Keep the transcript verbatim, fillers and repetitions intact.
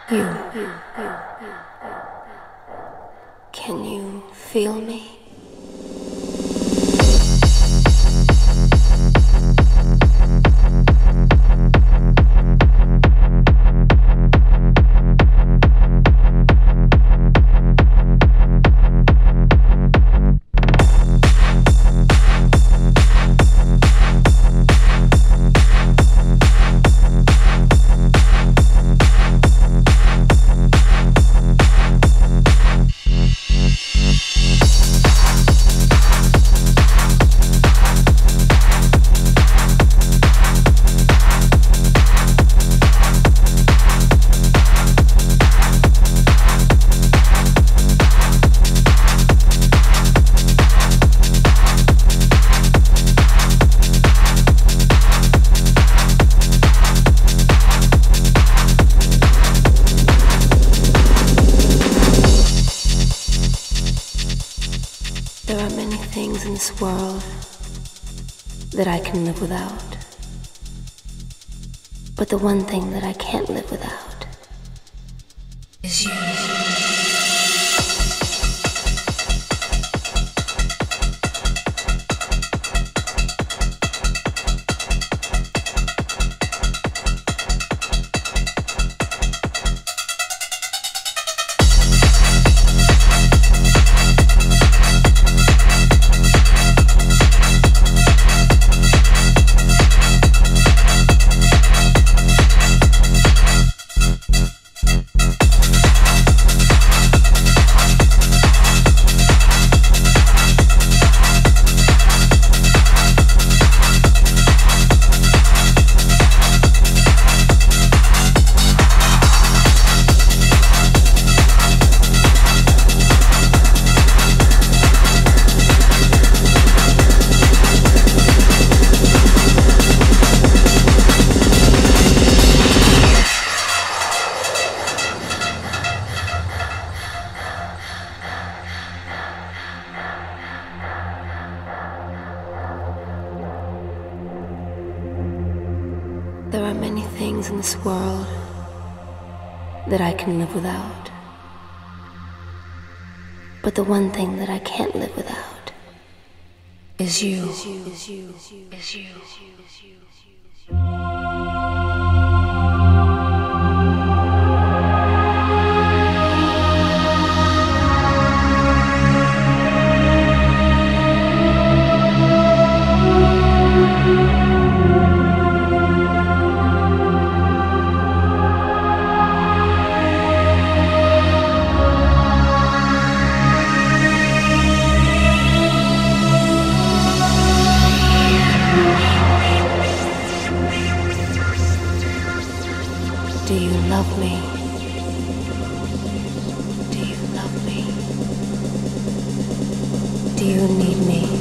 You. Can you feel me? There are many things in this world that I can live without. But the one thing that I can't live without is you. There are many things in this world that I can live without. But the one thing that I can't live without is you. Is you. Is you. Is you. Is you. Is you. Do you love me? Do you love me? Do you need me?